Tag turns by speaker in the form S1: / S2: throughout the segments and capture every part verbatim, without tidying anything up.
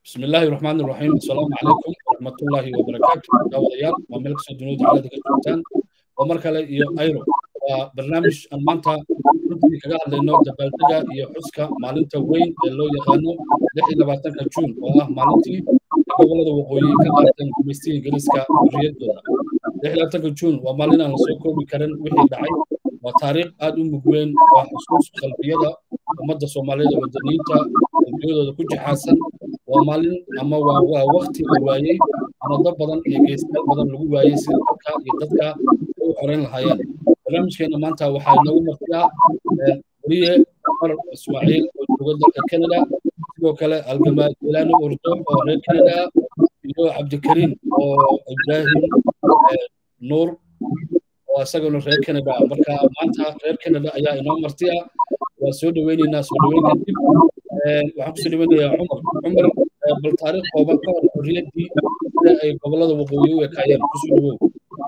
S1: بسم الله الرحمن الرحيم السلام عليكم ورحمة الله وبركاته داوديال وملك سودنود على ذلك الجوتان ومركلة iyo ayro waa barnaamij aan maanta runtii kaga hadlayno dabaaldega iyo xuska maalinta weyn ee loo yaqaano lix iyo labaatanka Juun oo ah maalintii gobolada waqooyi ka qaateen gumaysiga Ingiriiska xorriyadooda lix iyo labaatanka Juun waa maalin aan la soo koobi karin wixii dhacay waa taariikh aad u mug weyn waa xusuus qalbiyada ummadda Soomaaliyeed oo wadaniinta qalbiyadooda ku jixaasan waa maalin ama waa waa waqti la waayay ama dad badan iyo geesayaal badan lagu waayay sida dadka iyo dadka u xoreyn lahaayeen barnaamijkeena maanta waxaa inoogu martiyaa wariye Umar Ismaaciil oo jooga dalka Canada sidoo kale Algamaal Ilaani Urdo oo reer Canada iyo Cabdikariim oo Ibrahim Nuur oo asaguna reer Canada marka maanta reer Canada ayaa inoo martiya waa soo dhaweynaynaa soo dhaweyn kadib waxaan ku soo dhaweynayaa Umar Umar bal taariikh kooban ka hor xorriyaddii ay gobolada waqooyi u ekaayeen ku soo dhawow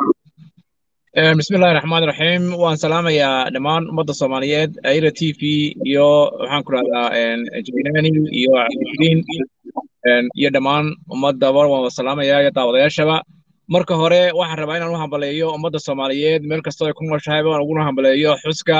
S2: بسم الله الرحمن الرحيم وان سلام يا دمان مدة الصوماليات ايرا تي في يو waxaan ku radaa jibinaani iyo cabdikariim iyo dhamaan ummadda war waan salaamaya iyo daawadayaashaba marka hore waxaan rabaa inaan u hambaleeyo ummadda Soomaaliyeed meel kasta ay ku nooshahay waan ugu hambaleeyo xuska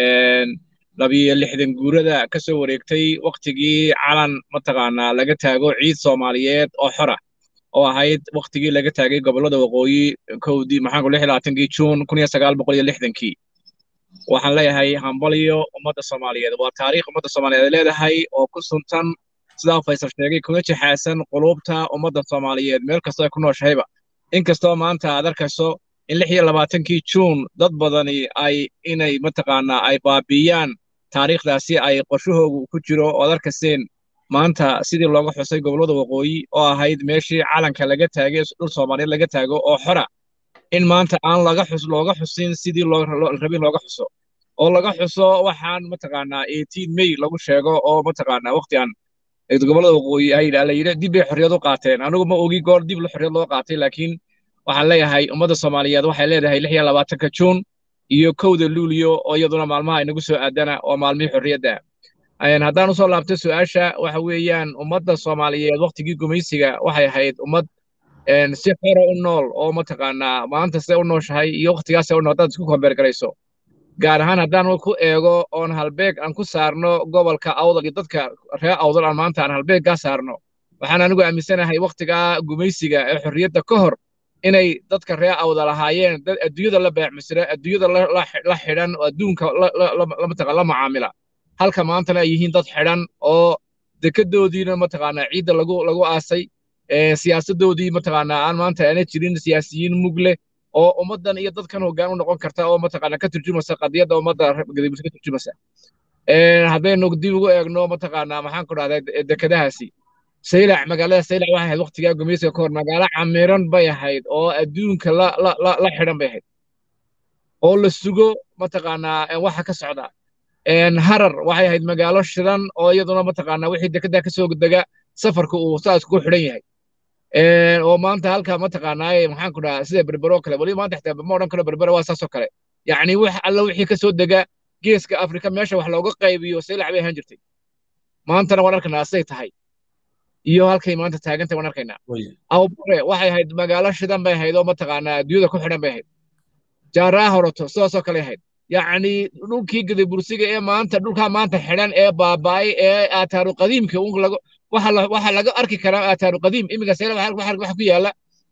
S2: labiyo lixdan guurada ka soo wareegtay waqtigii calan mataqaana laga taago ciid Soomaaliyeed oo xora oo ahayd waqtigii laga taagay gobolada waqooyi kowdii maxaan ku lix iyo labaatankii Juun kun iyo sagaal boqol iyo lixdankii waxaan leeyahay hambaliyo ummadda Soomaaliyeed waa taariikh ummadda Soomaaliyeed leedahay oo ku suntan sida Faysal sheegay kuna jixaasan qulubta ummadda Soomaaliyeed meel kasta ay ku nooshahayba inkastoo maanta aad arkayso in lix iyo labaatankii Juun dad badani ay inay mataqaana ay baabiyaan taariikhdaasi ay qorshahoodu ku jiro oo arkaseen maanta sidii looga xusay gobolada waqooyi oo ahayd meeshii calanka laga taagay dhul Soomaaliyeed laga taago oo xora in maanta aan laga xus looga xusin sidii loo rabay looga xuso oo laga xuso waxaan mataqaana eighteen May lagu sheego oo mataqaana waqtigan ay gobolada waqooyi ay ilaaliyeen dib ay xorriyad u qaateen anigu ma ogi goor dib loo xorriyad loo qaatay laakiin waxaan leeyahay ummadda Soomaaliyeed waxay leedahay lix iyo labaatanka Juun iyo kowda Luulyo oo iyaduna maalmaha inagu soo aadana oo maalmihii xorriyadda ayaan haddaan u soo laabtay su'aasha waxa weeyaan ummadda Soomaaliyeed waqtigii gumaysiga waxay ahayd ummad si xor u nool oo mataqaana maanta si u nooshahay iyo waqtigaas oo noqdad isku kombeer garayso gaar ahaan haddaan ku eego oon halbeeg aan ku saarno gobolka Awdal iyo dadka reer Awdal aan maanta aan halbeeg ka saarno waxaan anigu aaminsanahay waqtiga gumaysiga ee xorriyadda ka hor inay dadka reer Awdal ahaayeen dad adduunyada la beecmisra adduunyada la xidhan oo adduunka la mataqaana la macaamila halka maantana ay yihiin dad xidhan oo dekedoodiina mataqaana ciidda lagu lagu aasay ee siyaasadoodii mataqaana aan maanta aanay jirin siyaasiyiin mugle oo ummadan iyo dadkan hoggaan u noqon karta oo mataqaana ka turjumasa qadiyada ummadda gadiibus ka turjumasa ee haddaynu dib ugu eegno mataqaana maxaan ku dhahday dekedahaasi saylac magaalada saylac waxay ahayd waqtiga gumaysiga ka hor magaalo camiran bay ahayd oo adduunka la la la xidhan bay ahayd oo la sugo mataqaana waxa ka socda een harar waxay ahayd magaalo shidan oo iyaduna mataqaana wixii dekada ka soo dega safarku uu saas ku xidhan yahay een oo maanta halka mataqaana ay maxaan ku dhahaa sida berbero kale wali maanta xitaa ma oran karo berbero waa saas oo kale yacni wax alla wixii ka soo dega geeska Afrika meesha wax looga qaybiyo saylac bay ahaan jirtay maantana waan arkaynaa say tahay iyo halkay maanta taagantay waan arkaynaa aw bare waxay ahayd magaalo shidan bay ahayd oo mataqaana adduunyada ku xidhan bay ahayd jaaraa horoto saas oo kale ahayd يعني dhulkii gadi bursiga ee maanta dhulka maanta xidhan ee baabaay ee aataaru qadiimka uu laga waxa waxa laga arki karaa aataaru qadiim imiga sayla waxa waxa ku yaala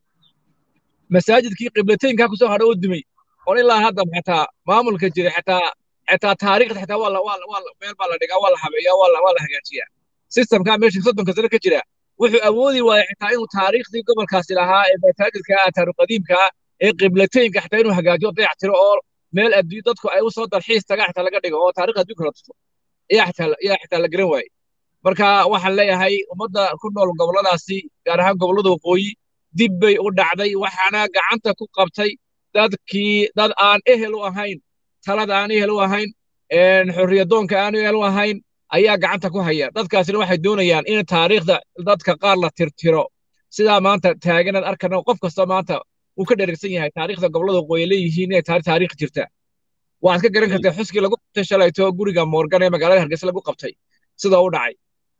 S2: masaajidkii qiblateynka ku soo hadho u dumay oo ilaa hadda xataa maamulka jiray xataa xataa taariikhda xataa wala wala wala meel baa la dhigaa wala habeeyaa wala wala hagaajiyaa systemka meesha soddonka sano ka jira wuxuu awoodi waayay xataa inuu taariikhdii gobolkaasi lahaa ee masaajidka aataaru qadiimka ee qiblateynka xataa inuu hagaajiyo dayactiro oo meel adduun dadku ay u soo dalxiis taga xataa laga dhigo oo taariikh adduunka la tuso iyo xataa iyo xataa la garan waayay marka waxaan leeyahay ummadda ku nool goboladaasi gaar ahaan gobolada waqooyi dib bay u dhacday waxaana gacanta ku qabtay dadkii dad aan ehel u ahayn talada aan ehel u ahayn een xorriyadoonka aan ehel u ahayn ayaa gacanta ku haya dadkaasina waxay doonayaan in taariikhda dadka qaar la tirtiro sida maanta taaganaad arkana qof kasta maanta uu ka dheregsan yahay taariikhda gobolada waqooyi leeyihiin inay taariikh jirta waxaad ka garan kartaa xuskii lagu qabtay shalayto guriga Morgan ee magaalada Hargeysa lagu qabtay sida uu dhacay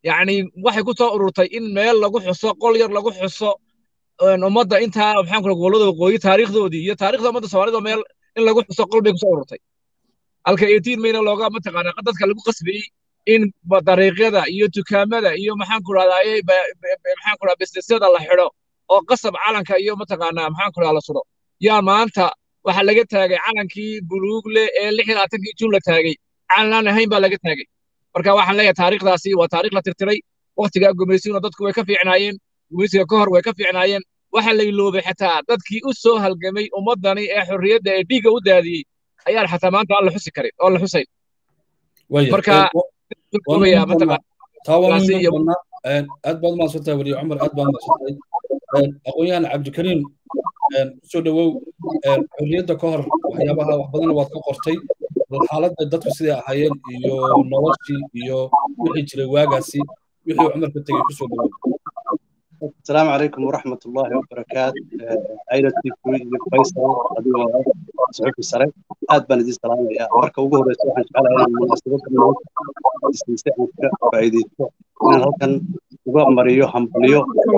S2: يعني waxay ku soo ururtay in meel lagu xuso qol yar lagu xuso ummadda intaa maxaan kula gobolada waqooyi taariikhdoodii iyo taariikhda ummadda Soomaalida meel in lagu xuso qol bay ku soo ururtay halka eighteen mayna looga mataqaanaa dadka lagu qasbiyey in dariiqyada iyo dukaamada iyo maxaan ku raadayay maxaan ku raadayay businessyada la xidho oo qasab calanka iyo mataqaanaa maxaan ku raadayay la suro yaa maanta waxa laga taagay calankii buluugle ee lix iyo labaatankii Juun la taagay calan ahayn baa laga taagay marka waxaan leeyahay taariikhdaasi waa taariikh la tirtiray waqtiga gumaysiga dadku way ka fiicnaayeen gumaysiga ka hor way ka fiicnaayeen waxa la iloobay xataa dadkii u soo halgamay ummadani ee xorriyadda ee dhiigga u daadiyay ayaa xataa maanta aan la xusi karin oo la xusay marka ويا متى
S1: تاوان أدبر ما صرت ولي عمر أدبر ما صرت أقويان عبد الكريم سودو حرية كهر وحيابها وحبضنا واتقرتي الحالات ضد سيا حيان يو نواشي يو وحي جرواجاسي وحي عمر بتجي سودو.
S3: السلام عليكم ورحمة الله وبركاته. عائلة تيكوي فيصل قديم صحيح السري أدبر ندي السلام يا ورك وجوه رسول الله تعالى على المناسبات الموت استمتاع فائدة أنا هلكن وجوه مريو حمليو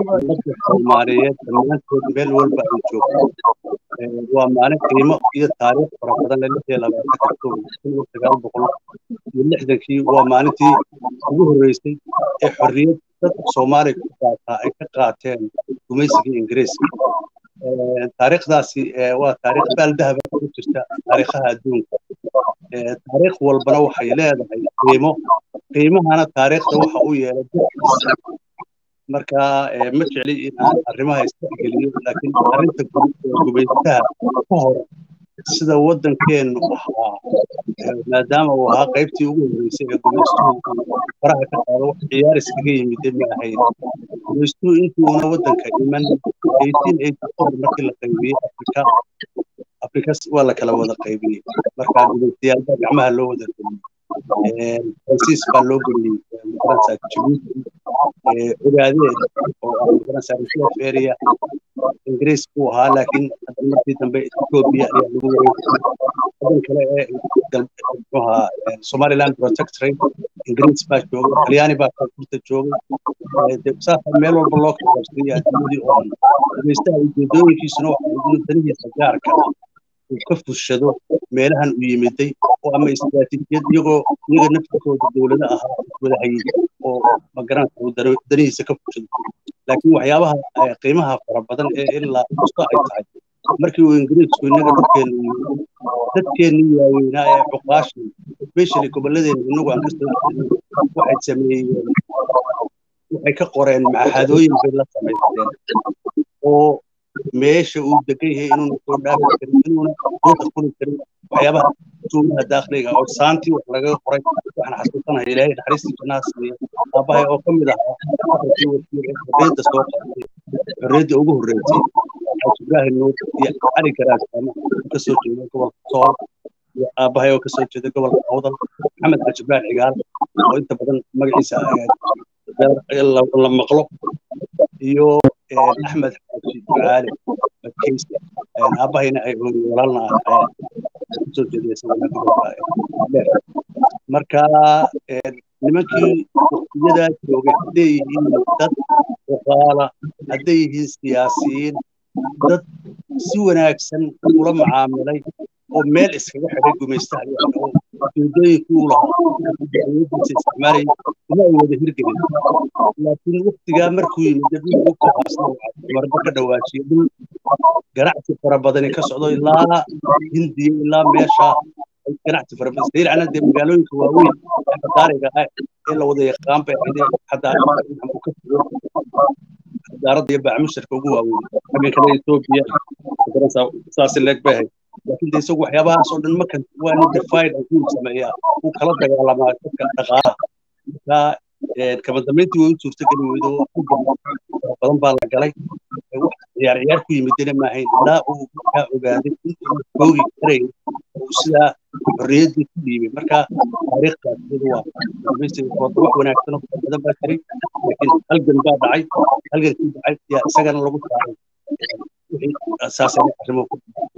S3: ماريات الناس بيل والبعض يشوف ومعنى قيمة في التاريخ فرقدنا اللي هي لما تكتب كل تجارب بقول اللي حدا كي ومعنتي وجوه الرئيسي حرية Soomaali ay ka qaateen gumaysigii Ingiriiska taariikhdaasi waa taariikh baaldahab ku jirta taariikhaha adduunka taariikh walbana waxay leedahay qiimo qiimahana taariikhda waxa uu yeelay marka ma jecli in aan arrimaha isticmaaliyo laakiin arrinta gumaystaha ka hor sida waddankeenu waxa maadaama uu ahaa qaybtii ugu horeysay ee gumaystuhu faraha ka qaado ciyaar iskaga yimid ma ahayn gumaystuhu intii uuna waddanka iman eighteen eighty-four markii la qaybiyey Afrika Afrika waa la kala wada qaybiyey marka gumaystayaal gacmaha loo wada geliyey Francis baa loo geliyey Faransa Djibouti ogaadeen oo Faransa reserve area Ingiriis ku ahaa laakiin markii dambe Ethiopia ayaa lagu wareegay wadan kale ee galbeedka Somaliland Protectorate Ingiriis baa joogay Talyaani baa ka joogay dibsaaf meel walba loo kala qabsay adduunyada oo dhan gumaystaha ujeedooyinkiisuna waxay danihiisa gaarka uu ka fushado meelahan u yimiday oo ama istiraatiijiyad iyagoo iyaga naftooda dawladda ahaa wada hayay oo magaranka uu danihiisa ka fushado laakiin waxyaabaha qiimaha fara badan ee ilaa usta ay tahay markii uu Ingiriisku inaga dadkeenu dadkeenu waaweynaa ee xuqaasha especially gobolladeena inagu aan ka soo jeedin waxay sameeyeen waxay ka qoreen maxadooyin bay la sameeyeen oo meesha uu degan yahay inuu soo dhaafi karin inuu dadka ku karin waxyaabaha tuumaha daaqliga oo saanti wax laga qoray waxaan xasuusanahay ilaahay naxariista jannada aabahay oo kamid ah afartii wasiir ee xorriyadda soo qaatay xorriyadda ugu horeysay Ibrahim Nuur iyo Ali Garaad ka soo jeeday gobolka Sool iyo aabahay oo ka soo jeeday gobolka Awdal Maxamed Xajibaal Cigaal oo inta badan magaciisa la maqlo iyo Axmed Xaji Caali Bakaysi aabahayna ay walaalna soo jeeday marka nimankii waqtiyada joogay leeyihiin dad waqaala hadday yihiin siyaasiyiin dad si wanaagsan ula macaamilay oo meel iskaga xidhay gumaystaha oo ujeedooyinkii uu lahaa isticmaalay kuma ay wada hirgelin laakiin waqtigaa markuu yimid dhulku ka haasna marba ka dhawaajiyay dhul ganacsi fara badani ka socdo ilaa hindiya ilaa meesha ganacsi fara badan sayr ana de magaalooyinka waaweyn ee taariikhiga ah ee la wada yaqaan bay ahayd hadda aan ku daarada iyo baamushirka ugu waaweyn xagga kale Ethiopia Faransa saas leeg bay laakiin isagu waxyaabahaas oo dhan ma kan waa in divide and rule sameeyaa uu kala dagaalamaa dadka dhaqaalaha kama dambeyntii way u suurtagelin weydo badan baa la galay wax ciyaar ciyaar ku yimidna ma ahayn ilaa uu ka ogaaday inuu googi karay oo sida xorriyadii ku dhiibay marka taariikhdaas waa gumaysiga wax wanaagsan oo badan baa jiray laakiin halgan baa dhacay halgankii dhacay yaa isagana lagu saaray wixii asaasay arrimo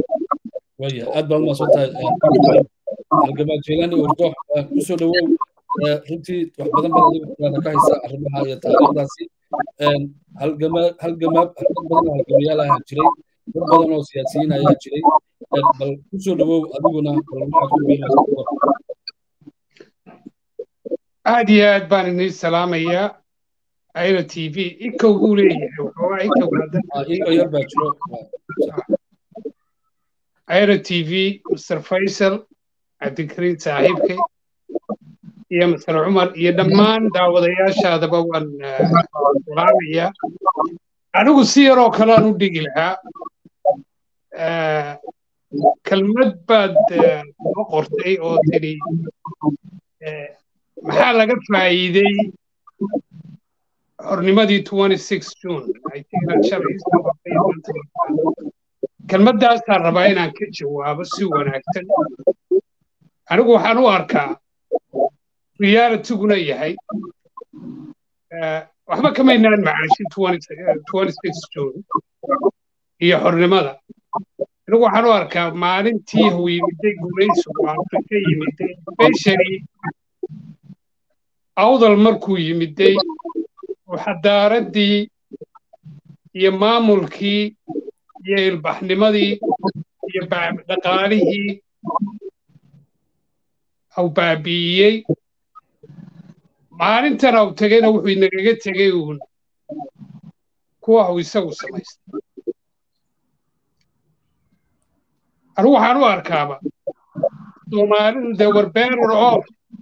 S1: ويا أدبر ما صرت الجماعة جيلاني وردوح كسر دو runtii wax badan baa adigu xoggaada ka haysa arrimaha iyo taariikhdaasi halgama halgamaab dad badan oo halgamayaal ahaa jiray dad badan oo siyaasiyiin ayaa jiray bal ku soo dhawow adiguna bal waxaad ku biiraysaa
S4: aad iyo aad baan idin salaamayaa Aira T V iko uu leeyahay waxoogaa iko badan
S1: iko yar baa jiro
S4: Aira T V Mister Faisal Cabdikariin saaxiibkay iyo Mister Umar iyo dhammaan daawadayaashaadaba waan salaamayaa anigu si yaroo kale aan u dhigi lahaa kelmad baad soo qortay oo tidhi maxaa laga faa'iiday xornimadii twenty-six June kelmaddaasaan rabaa inaan ka jawaabo si wanaagsan anigu waxaan u arkaa realitiguna yahay waxba kamaynaan macaashin twenty-six June iyo xornimada anigu waxaan u arkaa maalintii uu yimiday gumaysigu Afrika yimiday especially awdal markuu yimiday waxadaaradii iyo maamulkii iyo ilbaxnimadii iyo dhaqaalihii au baabi'iyey maalintan au tegayna wuxuu inagaga tegay uun kuwa uu isagu samaystay anigu waxaan u arkaaba soomaalidu they were better off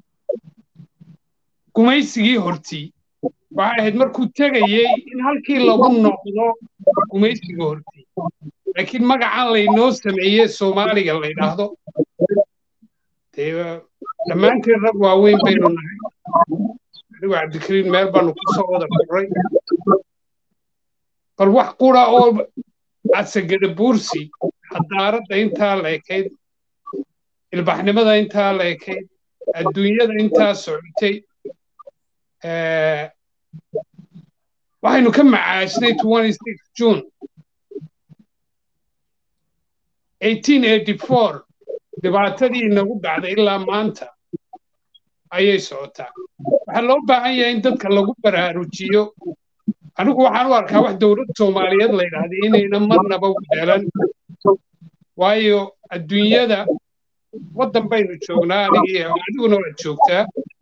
S4: gumaysigii hortii waxay ahayd markuu tegayey in halkii lagu noqdo gumaysiga hortii laakiin magacan laynoo sameeyey soomaaliga la yidhaahdo dee dhammaanteen rag waaweyn baynu nahay anigu cabdikariin meel baanu ku soo wada furay bal wax qura oo casagada buursi hadaaradda intaa la ekayd ilbaxnimada intaa la ekayd adduunyada intaa socotay waxaynu ka macaashnay twenty-six June eighteen eighty-four dhibaatadii inagu dhacday ilaa maanta ayay socotaa waxaa loo baahan yahay in dadka lagu baraarujiyo anigu waxaan u arkaa wax dowlad Soomaaliyeed la yidhaahdo inayna marnaba u deelan waayo adduunyada waddan baynu joognaa adiguna waad joogtaa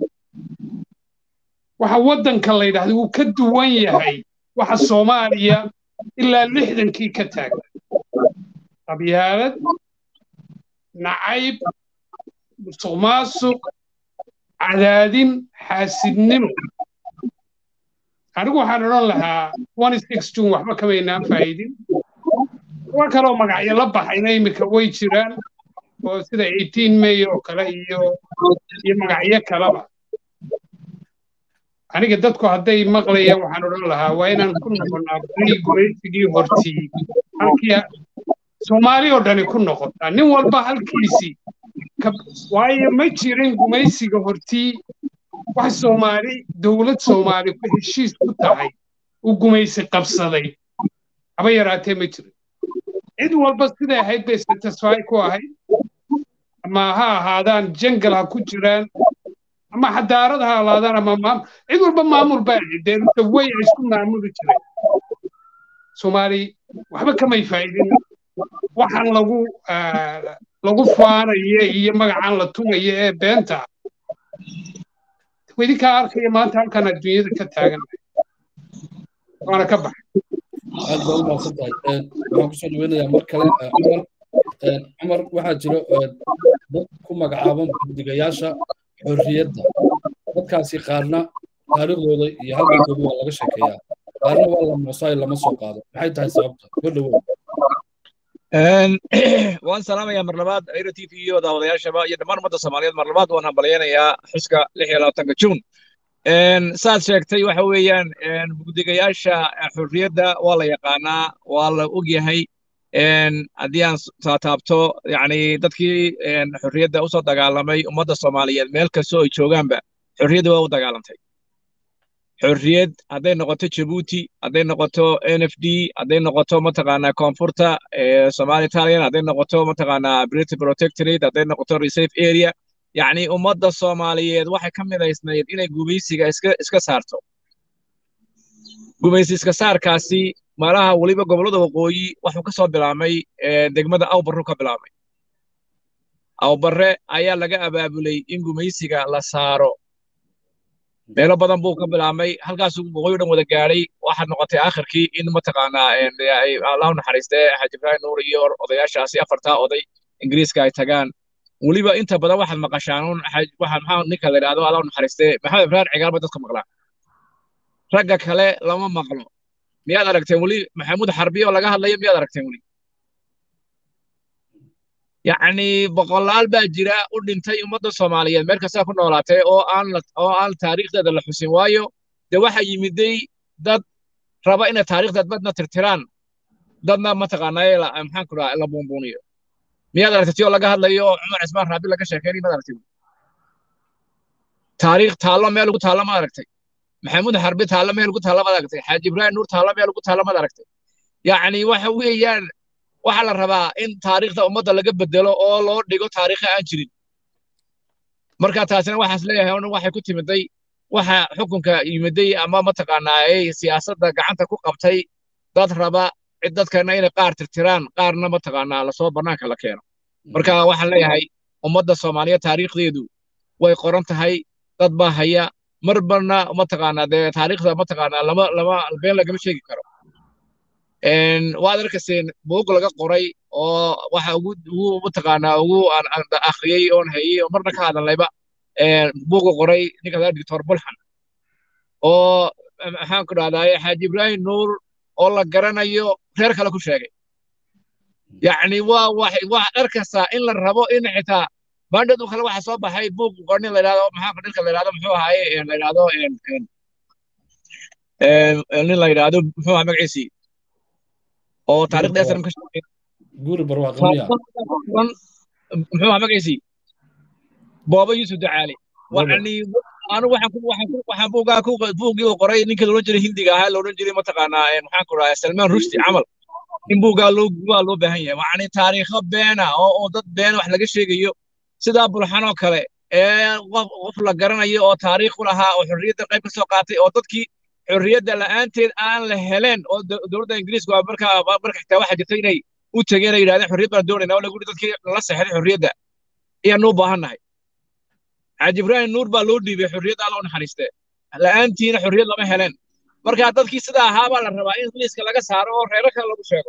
S4: waxa waddanka la yidhaahdo wuu ka duwan yahay waxa Soomaaliya ilaa lixdankii ka taagan qabyaalad nacayb musuqmaasuq cadaadin xaasidnimo anigu waxaan odhan lahaa twenty-six June waxba kamaynaan faa'iidin kuwa kaloo magacyo la baxayna imika way jiraan oo sida eighteen May oo kale iyo iyo magacyo kaleba aniga dadku hadday maqlayaan waxaan odhan lahaa waa inaan ku noqonnaa beri gumaysigii hortii halkii Soomaali oo dhani ku noqotaa nin walba halkiisii waayo ma jirin gumaysiga hortii wax Soomaali dowlad Soomaali ku heshiis ku tahay uu gumaysi qabsaday aba yaraatee ma jirin cid walba siday ahayd bay satisfy ku ahayd ama ha ahaadaan jangal ha ku jiraan ama xadaarad ha ahaadaan ama maamul cid walba maamul baa dee way isku maamuli jiray Soomaali waxba kamay faa'iidin waxaan lagu lagu faanayo iyo magacan la tumayo ee beenta wadi ka arkay maanta halkan adduunyada ka taagan waana ka baxay
S1: aad baa u mahadsantahay waxaan kusoo dhaweynayaa mar kale cumar cumar waxaa jiro dad ku magacaaban guddigayaasha xorriyadda dadkaasi qaarna taariikhdooda iyo halgankooda waa laga sheekeeyaa qaarna waa la moosaay lama soo qaado maxay tahay sababta ku dhawow
S2: waan salaamayaa mar labaad Aira T V iyo daawadayaashaba iyo dhammaan ummadda Soomaaliyeed mar labaad waan hambalyaynayaa xuska lix iyo labaatanka June saad sheegtay waxa weeyaan guddigayaasha xorriyadda waa la yaqaanaa waa la ogyahay haddii aan taataabto yacni dadkii xorriyadda u soo dagaalamay ummadda Soomaaliyeed meel kastoo ay joogaanba xorriyadda waa u dagaalantay xorriyad hadday noqoto Djibouti hadday noqoto N F D hadday noqoto mataqaanaa koonfurta ee Somali Italian hadday noqoto mataqaanaa British Protectorate hadday noqoto Reserve Area yacni ummadda Soomaaliyeed waxay ka midaysnayd inay gumaysiga iska iska saarto gumaysi iska saarkaasi malaha waliba gobollada waqooyi wuxuu ka soo bilaabmay degmada Awbarro ka bilaabmay Awbarre ayaa laga abaabulay in gumaysiga la saaro meelo badan buu ka bilaabmay halkaas waqooyi dhan wada gaaray waxa noqotay aakhirkii in mataqaanaa Allah naxariistay Xaaji Ibrahim Nuur iyo odayaashaasi afarta oday Ingiriiska ay tagaan waliba inta badan waxaad maqashaan waxa maxaa ninka la yiraahdo Allah naxariistay Maxamed Ibrahim Cigaal dadka maqlaa ragga kale lama maqlo miyaad aragteen wali Maxamuud Xarbiyo laga hadlayo miyaad aragteen wali yacni boqolaal baa jira u dhintay ummadda Soomaaliyeed meel kasta ku noolaatay oo aan oo aan taariikhdeeda la xusin waayo de waxa yimiday dad raba in taariikhdeed badna tirtiraan dadna ma taqaanay la maxaan ku raacay la buunbuuniyo miyaad aragtay oo laga hadlayo Cumar Cismaan Raabi laga sheekeeyay miyaad aragtay taariikh taalo meel ugu taalo ma aragtay Maxamuud Xarbi taalo meel ugu taalo ma aragtay Xaaji Ibrahim Nuur taalo meel ugu taalo ma aragtay yacni waxa weeyaan waxa la rabaa in taariikhda ummadda laga bedelo oo loo dhigo taariikh aan jirin marka taasina waxaas leeyahay oo waxay ku timiday waxa xukunka yimiday ama ma taqaanaa ay siyaasadda gacanta ku qabtay dad raba cid dadkana inay qaar tirtiraan qaarna ma taqaanaa la soo banaanka la keeno marka waxaan leeyahay ummadda Soomaaliyeed taariikhdeedu way qoran tahay dad baa haya marbarna ma taqaanaa de taariikhda ma taqaanaa lama lama been laga sheegi karo een waad arkayseen buug laga qoray oo waxa ugu ugu mataqaanaa ugu aan akhriyay oo hayay oo marna ka hadlayba ee buug qoray ninka la Doctor Bulxan oo maxaan ku raadayay Xaaji Ibrahim Nuur oo la garanayo reer kale ku sheegay yacni waa wax wax arkaysa in la rabo in xitaa baandadu kale waxa soo baxay buug qorni la yiraahdo maxaa qadilka la yiraahdo muxuu ahaayay la yiraahdo een een nin la yiraahdo muxuu ahaa magaciisi oo taariikhda aslan ka shaqeeyay
S1: guri barwaaqamiya
S2: muxuu ahaa magaciisi Baba Yusuf Ducaali waxani anu waxaan ku waxaan ku waxaan buugaa ku buugii oo qoray ninka loo jiray Hindiga ahaa loo jiray ma taqaanaa een waxaan ku raayay Salman Rushdie camal in buugaa loo waa loo baahan yahay waxani taariikh beena oo oo dad been wax laga sheegayo sida Bulxan oo kale ee qof la garanayo oo taariikh u lahaa oo xorriyadda qayb ka soo qaatay oo dadkii xorriyadda la'aanteed aan la helen oo dowladda Ingiriiska marka marka xitaa waxa jirtay inay u tageen ay yiraahdeen xorriyad baan doonaynaa oo lagu yiri dadkii la saxay xorriyadda iyo noo baahannahay Xaaji Ibrahim Nuur baa loo dhiibay xorriyadda Allah u naxariistay la'aantiina xorriyad lama helen marka dadkii sida ahaa baa la rabaa in Ingiriiska laga saaro oo reer kale lagu sheego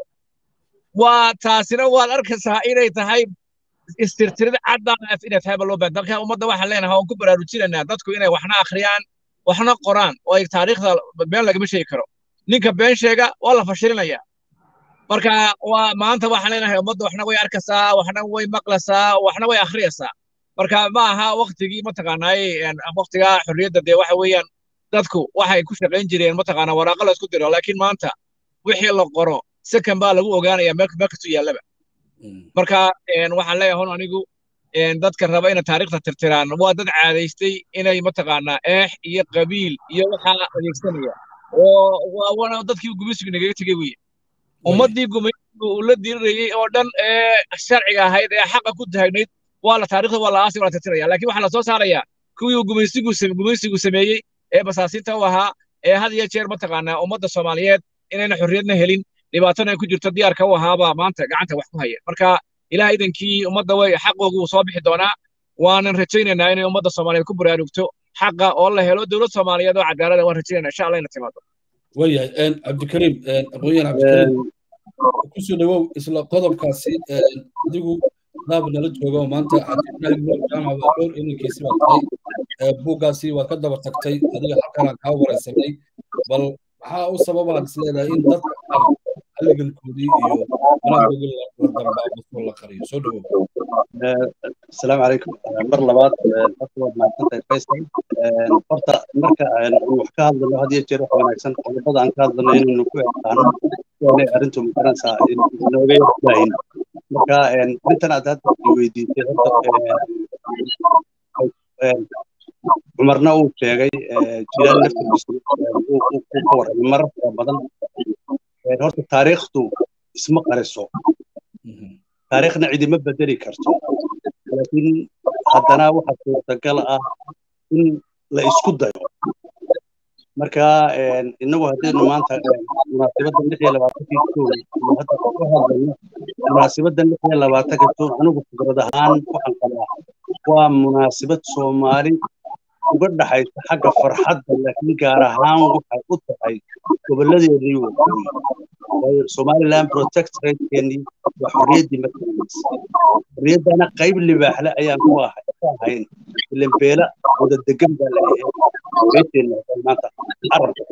S2: waa taasina waa arkaysaa inay tahay istirtirida cadda inay tahay loo baahan dalka ummadda waxa leenahay oo ku baraarujinayna dadku inay waxna akhriyaan waxna qoraan oo ay taariikhda been laga sheegi karo ninka been sheega waa la fashilinayaa marka waa maanta waxa leenahay ummadda waxna way arkaysaa waxna way maqlaysaa waxna way akhriyaysaa marka ma aha waqtigii ma taqaanay waqtiga xorriyadda de waxa weeyaan dadku waxay ku shaqayn jireen ma taqaanaa waraaqo la isku diro laakiin maanta wixii la qoro second baa lagu ogaanayaa meel meel kasto yaalaba marka een waxaan leeyahay anigu een dadka raba inay taariikhda tirtiraan waa dad caadaystay inay ma taqaanaa eex iyo qabiil iyo waxa adeegsanaya oo waa wana dadkii gumaysiga naga tagay weey ummadii gumaysiga uu la diirayay oo dhan ee sharciga ahayd ee xaq ku taagnayd waa la taariikhda waa la aasi waa la tirtiraya laakiin waxa la soo saaraya kuwii gumaysigu gumaysigu sameeyay ee basaasinta u ahaa ee had iyo jeer ma taqaanaa ummadda Soomaaliyeed inayna xorriyadna helin dhibaatana ay ku jirto diyaarka u ahaaba maanta gacanta wax ku haya marka ilaahay idankii ummadda way xaqoogu soo bixi doonaa waanan rajaynaynaa inay ummadda Soomaaliyeed ku baraarugto xaqa oo la helo dowlad Soomaaliyeed oo cadaalad ah waan rajaynaynaa insha Allah inay timaado
S1: wayahay een Cabdikariim een aqoonyahan Cabdikariim ku soo dhawow isla qodobkaasi een adigu naab nala joogo maanta Cabdikariim jaamac waa dhowr inankiisi waa tahay buugaasi waa ka daba tagtay adiga halkaan ka waraysanay bal waxaa u sababaad isleedahay in dadka qaar halgankoodii iyo wanaagooda la dambaa la qariyo soo dhawow
S3: السلام عليكم مر لبات أطول ما كنت فيصل فرطة مركا وحكا هذا الله هذه الجيرة ونكسن قبض عن هذا إنه نكوي عنه يعني أنتم مثلا سا إنه غير باين مركا أنت نادت يويدي عمرنا وشيء جيران نفس الشيء وكور مرة بدل هذا التاريخ تو اسمه قرصو تاريخنا عيد ما بدري كرتو لكن haddana waxa suurtagal ah in la isku dayo marka inagu haddaynu maanta munaasabadda lix iyo labaatanka Juun hadda ku hadlayno munaasabadda lix iyo labaatanka Juun anigu fikrad ahaan waxaan qabaa waa munaasabad Soomaali uga dhaxaysa xagga farxadda laakiin gaar ahaan waxay u tahay gobolladeedii waqooyi Somaliland Protectorate-keeni waa xorriyaddii markaas xorriyaddana qayb libaaxle ayaan ku ahayn ileen beela wada degan baa la beeteena maanta carabka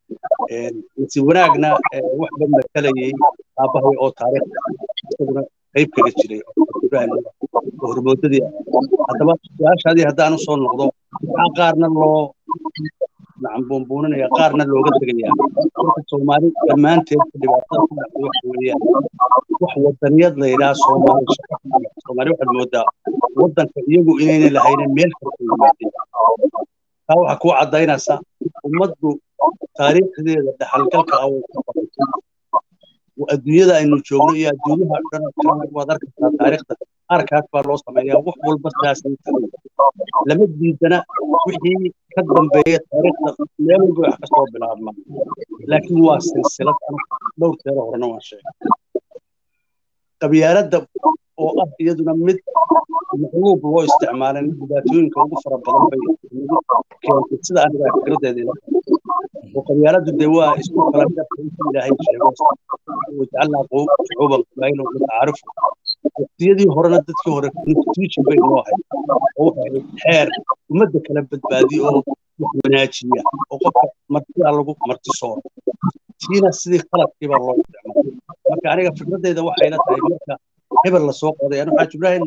S3: si wanaagna wax badan kalayay aabahay oo taariikh isaguna qayb kaga jiray hormoodadii haddaba su'aashaadii haddaan u soo noqdo waxaa qaarna loo nacam buunbuunanaya qaarna looga tegayaa marka Soomaali dhammaanteed dhibaatada ku dhacday wax weeyaan wax wadaniyad la yidhaha Soomaali Soomaali waxaad moodaa wadanka iyagu inayna lahaynin meel kasta yimaadeen taa waxaa ku caddaynaysa ummaddu taariikhdeeda dhaxalgalka ah adduunyada aynu joogno iyo adduunyaha dhan waad arkaysaa taariikhda arkaas baa loo sameeyaa wax walba sidaasay tahay lama diidana wixii ka dambeeya taariikhda meel walba wax ka soo bilaabma laakiin waa silsilad dhowr jeer horena waan sheegay qabyaaladda oo ah iyaduna mid maqluub loo isticmaalay dhibaatooyinka ugu fara badan bay keentay sida aniga fikradeeda oo qabyaaladdu dee waa isku kala dhaqan inta ilaahay sheego wajacalnaa shucuuban qabaa'ila mutacaarifa waqtiyadii horena dadkii hore constitution bay noo ahayd oo waxay xeer ummadda kala badbaadiyo oo wax wanaajiya oo qofka martida lagu marti sooro tiina sidii qaladkii baa loo isticmaalay marka aniga fikradeeda waxay la tahay marka hebel la soo qoday anu xaaj ibraahim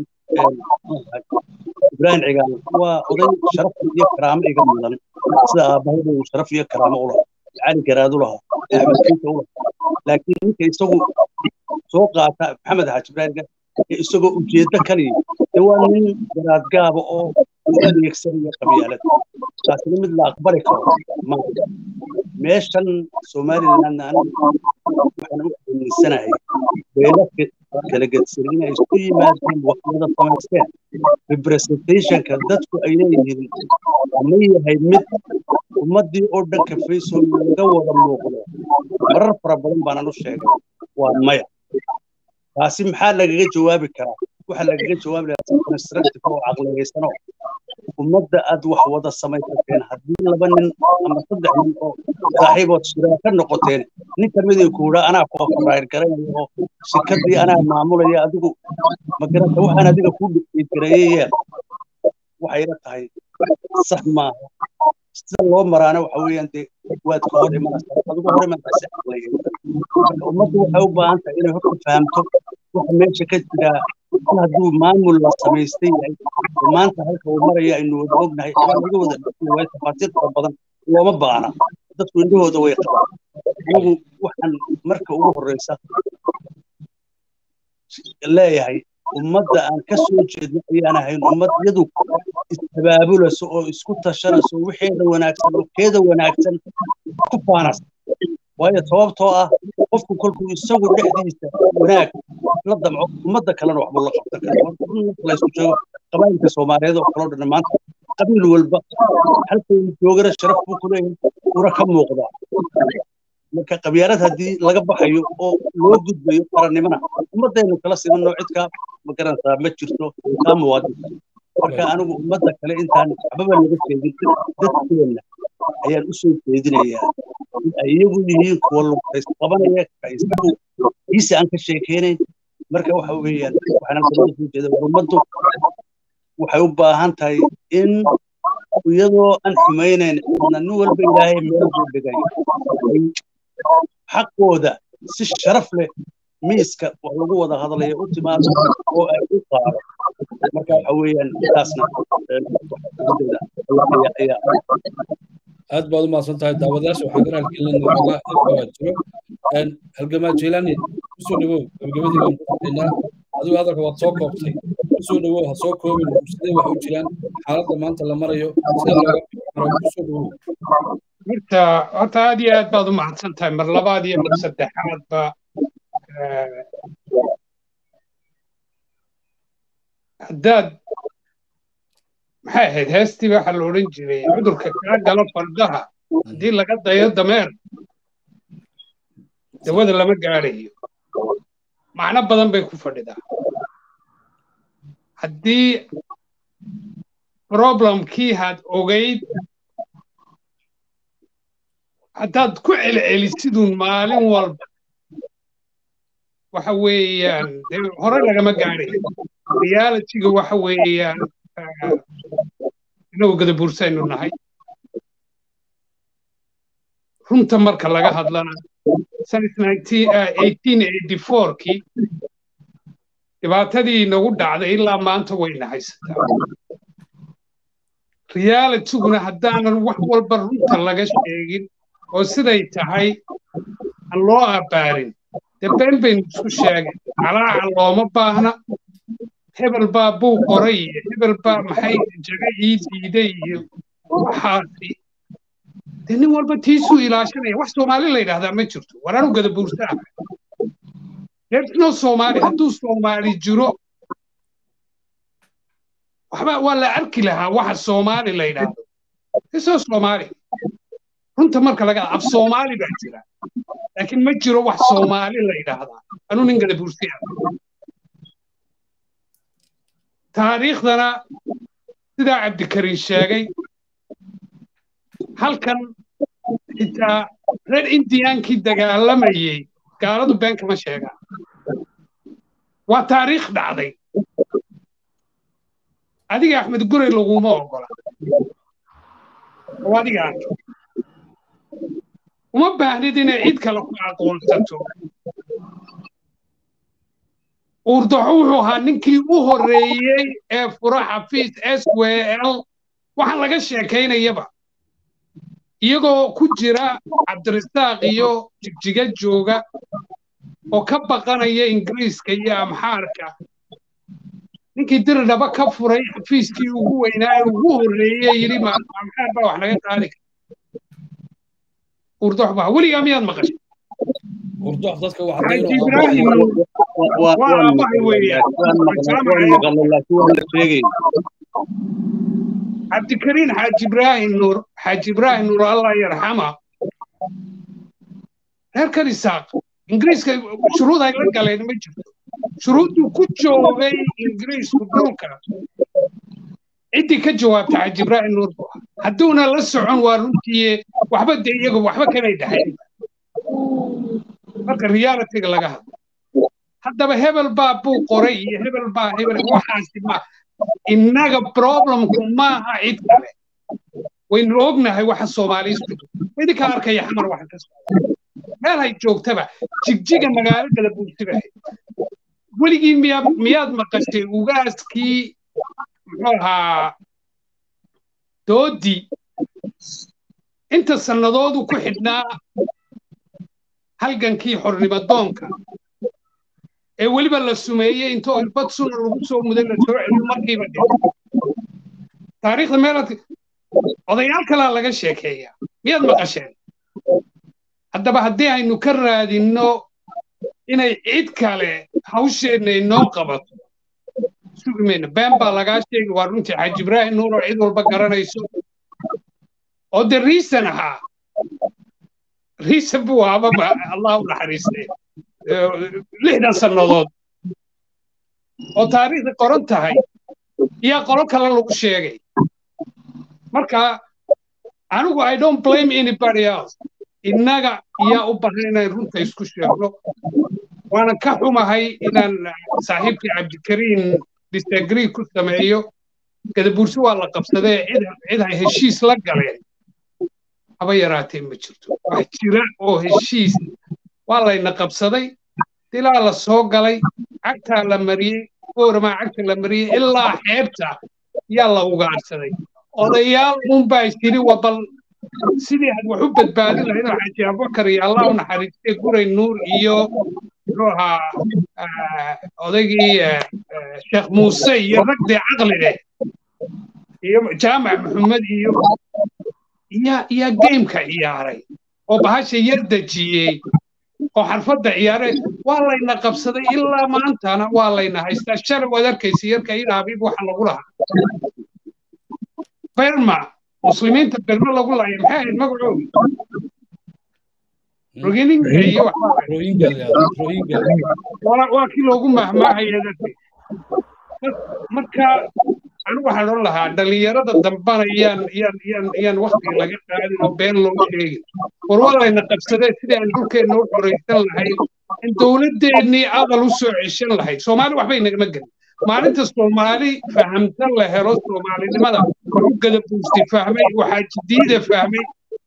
S3: ibraahim cigaal waa oday sharaf iyo karaamo iga mudan sida aabahayda uu sharaf iyo karaamo u lahaa cali garaad u lahaa axmed kiinta u lahaa laakiin ninka isagu soo qaata maxamed xaaj ibraahim isagoo ujeeddo kaliya dee waa nin garaad gaaba oo u adeegsanaya qabyaalad taasina mid la aqbali karo maanta meeshan Somaliland waxaan u aaminsanahay beelaka kala gedsan inay isku yimaadeen waqtiyada samaysteen representationka dadku ay leeyihiin ma yahay mid ummadii oo dhan ka fayso laga wada muuqdo marar fara badan baan u sheegay waa maya taasi maxaa lagaga jawaabi karaa waxa lagaga jawaabi lahaa constructive oo aqliyaysan ummadda aad wax wada samaysateen haddii laba nin ama saddex nin oo saaxiibood shirka noqoteen nin kamid ah kuura anaa ku afraayr garanayo oo shirkadii anaa maamulaya adigu ma garanta waxaan adiga ku dhigay waxay la tahay sax ma sida loo maraana waxa weeyaan de waad ka hor imanaysaa adigu hore ma tahay ummaddu waxay u baahan tahay inay horta fahamto waxa meesha ka jira hadduu maamul la samaystay maanta halka uu maraya aynu wada ognahay laga wada way tafaasiir badan looma baana dadku indhahooda way qabaan iyagu waxaan marka ugu horeysa leeyahay ummadda aan ka soo jeedno ayaan ahayn ummad iyadu istabaabulayso oo isku tashanayso wixeeda wanaagsan oo keeda wanaagsan ku faanaysa waayo sababtoo ah qofku kolkuu isagu dhexdiisa wanaag la damco ummadda kalena waxbuu la qabta la isku sheego qabaa'ilka Soomaaliyeed oo kala dhan maanta qabiil walba halkuu joogana sharaf buu ku leeyahay ura ka muuqda marka qabyaalad haddii laga baxayo oo loo gudbayo qarannimada ummaddeenu kala simanno cidka ma garanaysaa ma jirto kaa muwaadin marka anigu ummadda kale intaan waxbaba laga sheegin dadkeena ayaan u soo jeedinayaa in ay iyagu yihiin kuwa lugtays qabanaya ka isagu kiisa aan ka sheekeynayn marka waxa weeyaan waxaan ka soo jeedaa ummaddu waxay u baahan tahay in iyadoo aan xumaynayn nin walba ilaahay meel uu dhigay xaqooda si sharaf leh miiska wax lagu wada hadlayo u timaado oo ay u qaado marka waxa weeyaan taasna
S1: aad baad u mahadsan tahay daawadayaasha waxaan ka raaligelinaa xogaa ilaa jiro halgamaa Jeelani kusoo dhawow gabagabadii baan ku fadhinaa adigu hadalka waad soo koobtay kusoo dhawow ha soo koobin sidee wax u jiraan xaaladda maanta la marayo sida looga faro kusoo dhawow
S4: horta horta aad iyo aad baad u mahadsan tahay mar labaad iyo mar saddexaadba haddaad maxay ahayd heestii waxa la odhan jiray cudurka kaa gala fardaha haddii laga dayo dameer dawada lama gaadhayo macno badan bay ku fadhidaa haddii problemkii had ogayd haddaad ku celcelisidun maalin walba waxa weeyaan dee hore lagama gaadhayo realityga waxa weeyaan inagu gadabuursaynu nahay runta marka laga hadlana sanadkii eighteen eighty-four-kii dhibaatadii nagu dhacday ilaa maanta wayna haysataa realityguna haddaanan wax walba runta laga sheegin oo siday tahay aan loo abbaarin dee been baynu isku sheegay calaaca looma baahna hebel baa buu qoray iyo hebel baa maxay jaga ii diiday iyo waxaasi dee nin walba tiisuu ilaashanaya wax soomaali la yidhaahdaa ma jirto waraanu gadabuursaa there's no Somali hadduu Soomaali jiro waxba waa la arki lahaa waxa Soomaali la yidhaahdo isoo Soomaali runta marka laga af Soomaali baa jira laakiin ma jiro wax Soomaali la yidhaahdaa anu nin gadabuursaa taariikhdana sidaa cabdikariin sheegay halkan xitaa reer indiyaankii dagaalamayey gaaladu been kama sheegaan waa taariikh dhacday adiga axmed gurey laguma ogola oo adiga arkay uma baahnid inay cid kale ku aqoonsato urdaxu wuxuu ahaa ninkii u horreeyey ee fura xafiis s w l waxaan laga sheekaynayaba iyagoo ku jira cabdirasaaq iyo jigjiga jooga oo ka baqanaya ingiriiska iyo amxaarka ninkii diridhaba ka furay xafiiskii ugu weynaa ee ugu horreeyey yidhi amxaar baa wax naga qaadi kara urdax baa weligaa miyaad maqashay
S1: urdax dadka
S4: cabdikariin xaaji ibraahim nuur xaaji ibraahim nuur allah yarxama reerkan isaaq ingiriiska shuruud ay la galeen ma jirto shuruudduu ku joogay ingiriisku dhulka ciddii ka jawaabta xaaji ibraahim nuur bu ahaa hadduuna la socon waa runtii waxba dee iyagu waxba kamay dhaxayn marka realityga laga hadlo haddaba hebel baa buu qoray iyo hebel baa hebel waxaasi ma innaga problemku maaha cid kale waynu ognahay waxa soomaaliisku idinka arkaya xamar waxa ka socda meel hay joogtaba jigjiga magaalo kala buurtiba weligii miyaad maqashay ugaaskii muxuu ahaa doodii inta sannadoodu ku xidhnaa halgankii xornimadoonka ee weliba la sumeeyey intoo irbad suna lagu soo muday la soo celiyo markiiba dhe taariikhda meelad odayaal kalaa laga sheekeeyaa miyaad maqasheen haddaba haddii aynu ka raadinno inay cid kale hawsheenna inoo qabato sugi mayna been baa lagaa sheegi waa runtii xaaji ibraahim nuur oo cid walba garanayso oo de riisan ahaa riisan buu ahaaba allah u naxariistay lixdan sannadood oo taariikhda qoran tahay iyaa qolo kale lagu sheegay marka anigu I don't blame anybody else innaga iyaa u baahan inaan runta isku sheegno waana ka xumahay inaan saaxiibkii cabdikariin disagree ku sameeyo gadabuursi waa la qabsadee cid ay heshiis la galeen haba yaraatee ma jirto wax jira oo heshiis waa layna qabsaday ilaa la soo galay cagtaa la mariyey foormaa cagta la mariyey ilaa xeebta yaa la ugaarsaday odayaal unbaa isiri waa bal sidii aad wax u badbaadin lahayd oo xaaji abubakar iyo allah u naxariistay guray nuur iyo muxuu ahaa odaygii sheekh muuse iyo ragdii caqli leh iyo jaamac maxamed iyo iyaa iyaa gameka ciyaaray oo bahasha yar dejiyey oo xarfadda ciyaaray waa layna qabsaday ilaa maantana waa layna haystaa shalay waad arkaysa yarka ila habiib waxa lagu lahaa Burma muslimiinta Burma lagu laayay maxay ahayd magacooda Rohingya iyo
S1: Rohingya Rohingya
S4: waa kii loogu mahmaahayay marka anigu waxaan oran lahaa dhalinyarada dambana yaan yaan yaan yaan waqti laga qaadin oo been loo sheegin warwadayna qabsadeen sidii aan dhulkeenna u xoreysan lahayd in dowladeennii adal u soo ceshan lahayd soomaali waxbay nagama gelin maalinta soomaali fahamsan la helo soomaalinimada wuxuu gadabuusti fahmay waxaa jiddiida fahmay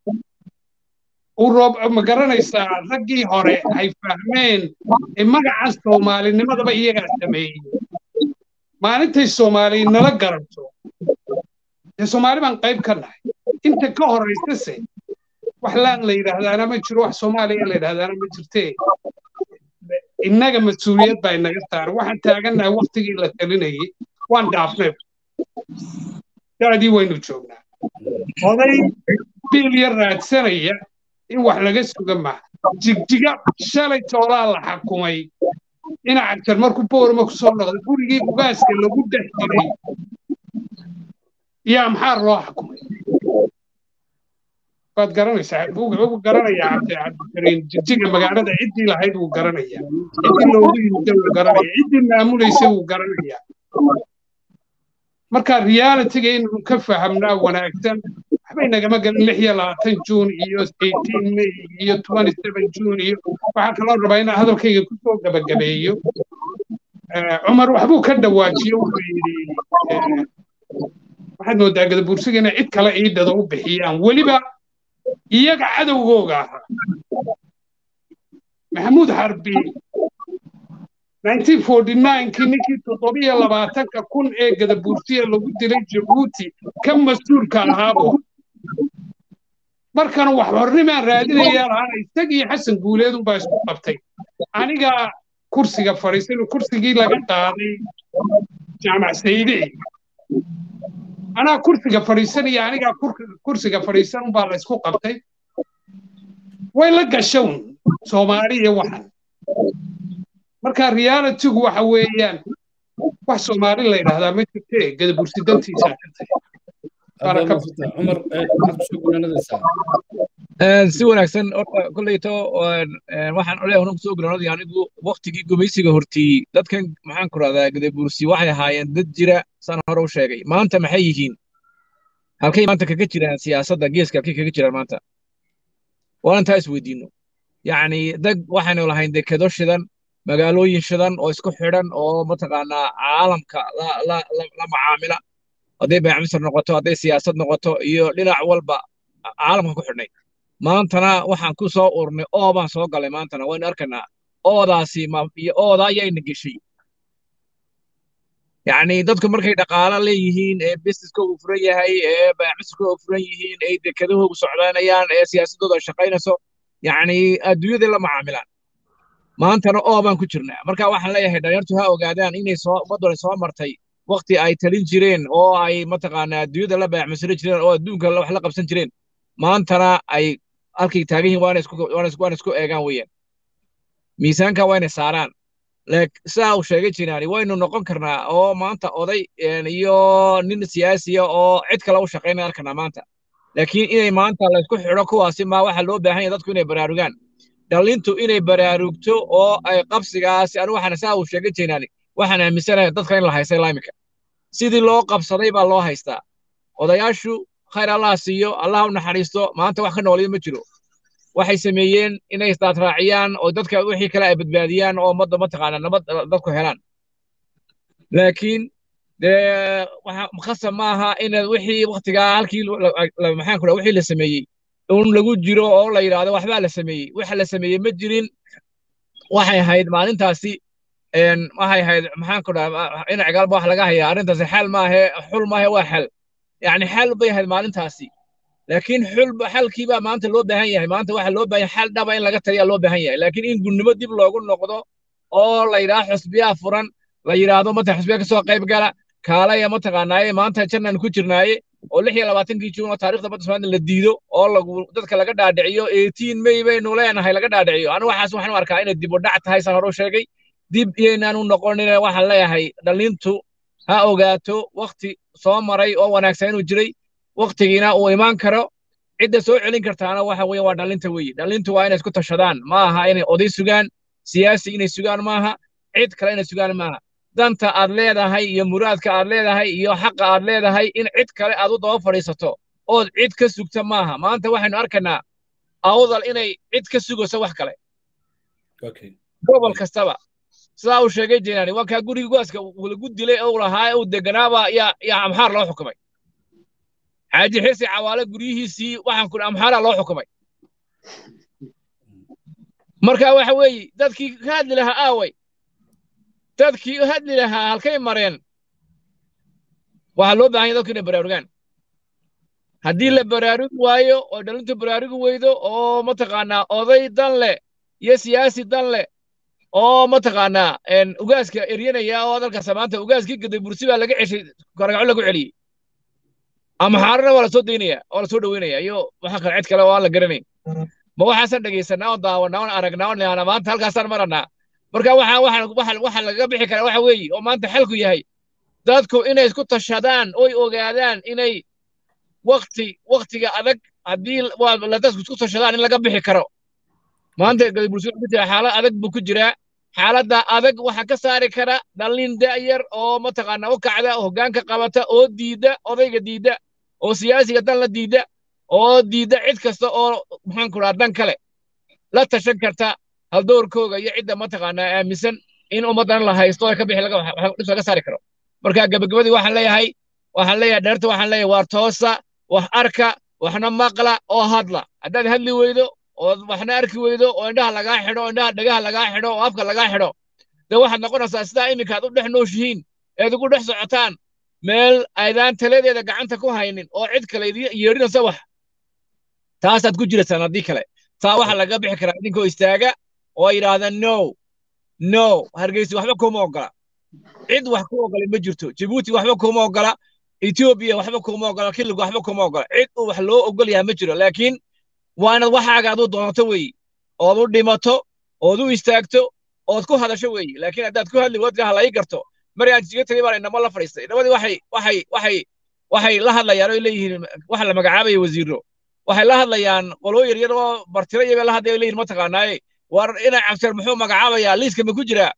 S4: uu ma garanaysaa raggii hore ay fahmeen in magaca soomaalinimadaba iyagaa sameeyey maalintay soomaali nala garanto ee soomaali baan qayb ka nahay inta ka horeysase wax laan la yidhaahdaana ma jiro wax soomaaliya la yidhaahdaana ma jirtee innaga mas-uuliyad baa inaga saaran waxaan taagannahay waqtigii la talinayay waan dhaafnay daadii waynu joognaa oday biil yar raadsanaya in wax laga suga maha jigjiga shalay toolaa la xakumay ina cagtar markuu boorma ku soo noqday gurigii bugaaska lagu dhex jiray yaa maxaa loo xakumay waad garanaysaa wuu garanayaa cabdikariin jigjiga magaalada ciddii lahayd wuu garanayaa ciddii loogu yimida wuu garanayaa ciddii maamulaysa wuu garanayaa marka realitiga inuu ka fahamnaa wanaagsan waxbay nagama gelin lix iyo labaatan juun iyo eighteen may iyo twenty seven juun iyo waxaa kaloo rabaa inaan hadalkayga ku soo gabagabeeyo cumar waxbuu ka dhawaajiyo wuxuu yidhi waxaad moodaa gadabuursiga inay cid kale ciidada u bixiyaan weliba iyaga cadowgooga ahaa maxamuud harbi nineteen forty-nine-kii ninkii toddobiyo labaatanka kun ee gadabuursiya lagu dilay jabuuti ka mas-uulka ahaabo markana wax hornimaan raadinayaa lahaana isagii xasan guuleed unbaa isku qabtay aniga kursiga fadhiisan kursigii laga qaaday jaamac saydi anaa kursiga fadhiisanaya anigaa kursiga fadhiisan unbaa la isku qabtay way la gashown soomaaliya waxan marka realitigu waxa weeyaan wax soomaali la yidhaahdaa ma jirtee gadabuursi dantiisa ka tahay
S1: cumar maxaad kusoo gunaanadaysaa
S2: si wanaagsan kollayto waxaan oleeyahay anu kusoo gunaanadii anigu waqtigii gumaysiga hortii dadkan maxaan ku rahdaa gadabuursi waxay ahaayeen dad jira saan hore u sheegay maanta maxay yihiin halkay maanta kaga jiraan siyaasadda geeska halkay kaga jiraan maanta waa intaa isweydiino yacni dad waxaynu lahayn dekedo shidan magaalooyin shidan oo isku xidhan oo mataqaanaa caalamka la macaamila hadday baycmisar noqoto hadday siyaasad noqoto iyo dhinac walba caalamka ku xidhnay maantana waxaan ku soo urnay oo baan soo galay maantana waynu arkaynaa oodaasi iyo ooda ayayna geshay yacni dadku markay dhaqaalo leeyihiin ee businesskoogu furan yahay ee baycmisarkoogu furan yihiin ee dekedahoogu socdaanayaan ee siyaasaddooda shaqaynayso yacni adduunyadii la macaamilaan maantana oo baan ku jirnaa marka waxaan leeyahay dhalinyartu ha ogaadaan inay soo ummaddu soo martay waqti ay talin jireen oo ay mataqaanaa adduunyada la baycmisari jireen oo adduunka wax la qabsan jireen maantana ay halkay taagan yihiin waana isku waana isku eegaan weeyaan miisaanka waa inay saaraan laak sidaa uu sheegay jinaani waynu noqon karnaa oo maanta oday iyo nin siyaasiya oo cid kale u shaqaynaya arkanaa maanta laakiin inay maanta la isku xidho kuwaasi ma waxa loo baahan yahay dadku inay baraarugaan dhalintu inay baraarugto oo ay qabsigaasi anigu waxaan saa uu sheegay jinaani waxaan aaminsanahay dadka in la haystay laamika sidii loo qabsaday baa loo haystaa odayaashu khayr allah siiyo allah u naxariisto maanta wax ka nooliyo ma jiro waxay sameeyeen inay isdaad raaciyaan oo dadka wixii kale ay badbaadiyaan oo ummadda mataqaana nabad dadku helaan laakiin dee waxa khasab ma aha in wixii waqtigaa halkii maxaan ku dhaha wixii la sameeyey un lagu jiro oo la yidhaahdo waxbaa la sameeyey waxa la sameeyey ma jirin waxay ahayd maalintaasi waxay ahayd maxaan ku dhaha dhinac galba wax laga hayaa arrintaasi xal maahe xul maahe waa xal yacni xal bay ahayd maalintaasi laakiin xul xalkiibaa maanta loo baahan yahay maanta waxa loo baahan xal dhaba in laga taliyaa loo baahan yahay laakiin in gudnimo dib loogu noqdo oo la yidhaahdo xusbiyaa furan la yidhaahdo mata xusbiya ka soo qayb gala kaalaya mataqaanaaye maanta jannan ku jirnaaye oo lix iyo labaatankii juun oo taariikhda badda Soomaaliya la diido oo lagu dadka laga dhaadhiciyo eighteen May baynu leenahay laga dhaadhiciyo anigu waxaas waxaan u arkaa inay dib u dhac tahay san hore u sheegay dib iyaynaan u noqonin waxaan leeyahay dhalintu ha ogaato waqti soo maray oo wanaagsan inuu jiray waqtigiina uu imaan karo cidda soo celin kartaana waxa weeye waa dhalinta weeye dhalintu waa inay isku tashadaan ma aha inay oday sugaan siyaasi inay sugaan maaha cid kale inay sugaan maaha danta aad leedahay iyo muraadka aad leedahay iyo xaqa aad leedahay in cid kale aad u daba fadhiisato ood cid ka sugta maaha maanta waxaynu arkaynaa awdal inay cid ka sugayso wax kale gobol kastaba sidaa uu sheegay jeenaani waa kaa guriga gooska lagu dilay oo lahaa uu deganaaba yaa yaa amxaar loo xukumay xaaji xisi cawaale guryihiisii waxaan ku amxaaraa loo xukumay marka waxa weeye dadkii ka hadli lahaa aaway dadkii u hadli lahaa halkay mareen waxaa loo baahan yahay dadku inay baraarugaan haddii la baraarugi waayo oo dhalintu baraarugi weydo oo mataqaanaa oday dan leh iyo siyaasi dan leh oo mataqaanaa ugaaska eryanaya oo dalka samaanta ugaaskii gaday bursi baa laga ceshay garagaco lagu celiyey amxaarana waa la soo daynaya oo la soo dhaweynaya iyo waxa kale cid kale oo aan la garanayn ma waxaasan dhegaysanaa oo daawanaa oon aragnaa oon leehanaa maanta halkaasaan maranaa marka waxaa waxa waxa lagaga bixi karaa waxa weeye oo maanta xalku yahay dadku inay isku tashadaan oy ogaadaan inay waqti waqtiga adag haddii la dadku isku tashadaan in laga bixi karo maanta bulshada xaalad adag buu ku jiraa xaaladda adag waxa ka saari kara dhalin da'yar oo mataqaanaa u kacda hoggaanka qabata oo diida odayga diida oo siyaasiga dan la diida oo diida cid kasta oo maxaan ku dhaha dan kale la tashan karta haldoorkooga iyo cidda mataqaanaa aaminsan in ummaddan la haysto ka bixi laga dhis laga saari karo marka gabagabadii waxaan leeyahay waxaan leeyahay dheerta waxaan leeyahay waar toosa wax arka waxna maqla oo hadla haddaad hadli weydo oo waxna arki weydo oo indhaha lagaa xidho oo indhaha dhagaha lagaa xidho oo afka lagaa xidho dee waxaad noqonaysaa sidaa iminka aad u dhex nooshihiin eed ugu dhex socotaan meel aydaan taladeeda gacanta ku haynin oo cid kale yeedhinaysa wax taasaad ku jiraysaan haddii kale taa waxaa laga bixi karaa idinkoo istaaga oo yidhaahda no no hargeysa waxba kuma ogola cid wax ku ogolay ma jirto jabuuti waxba kuma ogola etoobiya waxba kuma ogola killiga waxba kuma ogola cid uu wax loo ogol yahay ma jiro laakiin waa inaad waxaaga aduu doonato weeye ood u dhimato ood u istaagto ood ku hadasho weeye laakiin haddaad ku hadli wadka ha la ii garto mari aan jiga tagay baan inamo la fadhiistay inabadii waxay waxay waxay waxay la hadlayaan oo leeyihiin waxa la magacaabaya wasiiro waxay la hadlayaan qoloo yar yar oo bartiro iyaga la hadlaya leeyihiin mataqaanaaye war inay cabsir muxuu magacaabayaa liiska ma ku jiraa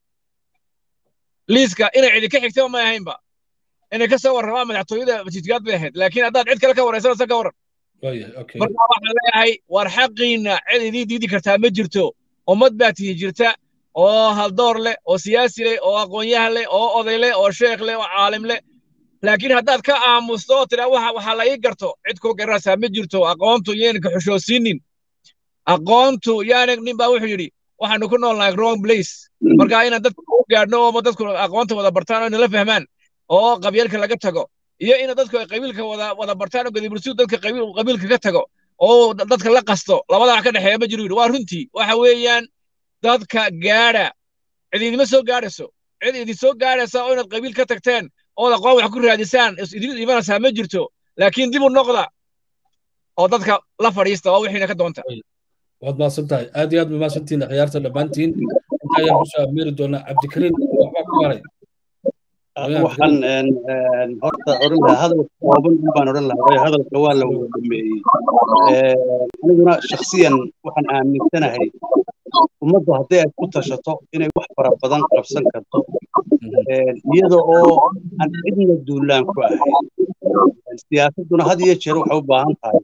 S2: liiska inay cidi ka xigtay ma ahaynba inay ka soo warramaan madaxtooyada jidgaad bay ahayd laakiin haddaad cid kale ka waraysanaysa ka warran marka waxaan leeyahay war xaqiina cid idii diidi kartaa ma jirto ummad baa tihi jirta oo haldoor leh oo siyaasi leh oo aqoonyahan leh oo oday leh oo sheekh leh oo caalim leh laakiin haddaad ka aamusto oo tidhaa waxa waxaa la ii garto cid kuu garanaysaa ma jirto aqoontu yeenka xushoosiinin aqoontu yaana nin baa wuxuu yidhi waxaanu ku noolnahay wrong place marka inaan dadku u gaadhno oo dadku aqoonta wada bartaan oo inala fahmaan oo qabyaalka laga tago iyo in dadku ay qabiilka wada wada bartaan oo gadibursigu dadka qabiil qabiilka ka tago oo dadka la qasto labada wax ka dhaxeeya ma jiro waa runtii waxa weeyaan dadka gaadha cid idima soo gaadhayso cid idin soo gaadhaysa oo inaad qabiil ka tagteen oo aqoon wax ku raadisaan idin imanaysaa ma jirto laakiin dib u noqda oo dadka la fadhiista oo wixiina ka doonta
S1: waad maasantahay aad iyo aad bay maasantihiin khiyaarta dhammaantiin inta ayaan kusoo ameeri doonaa cabdikariin waxbaa ku haray
S3: waxaan horta odhan lahaa hadal kooban baan odhan lahaa waayo hadalka waa la wada dhameeyey aniguna shakhsiyan waxaan aaminsanahay ummaddu hadday aad ku tashato inay wax fara badan qabsan karto iyada oo aan cidna duulaan ku ahayn siyaasadduna had iyo jeer waxay u baahan tahay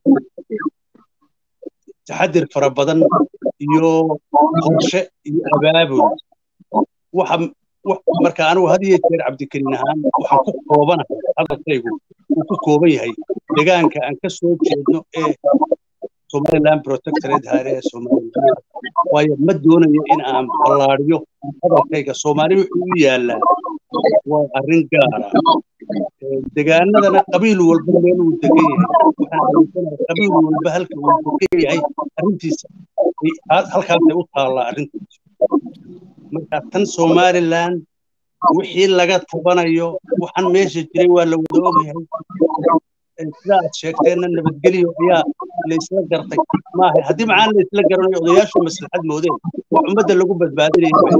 S3: taxadir fara badan iyo qorshe iyo abaabul waxa marka anigu had iyo jeer cabdikariin ahaan waxaan ku koobanahay hadalkaygu uu ku kooban yahay deegaanka aan ka soo jeedno ee Somaliland Protectorate Hare ee Somaliland waayo ma doonayo in aan ballaariyo hadalkayga Soomaali wuxuu u yaalaa waa arrin gaar ah deegaanadana qabiil walba meel uu degan yahay waxaan aaminsanahay qabiil walba halka uu degan yahay arrintiisa halkaasay u taallaa arrintiisa marka tan Somaliland wixii laga tabanayo waxaan meesha jiray waa la wada ogyahay sida aad sheegteenna nabadgelyo ayaa la isla gartay maaha haddii macaan la isla garanayo odayaashu maslaxad moodeen wax ummadda lagu badbaadinayo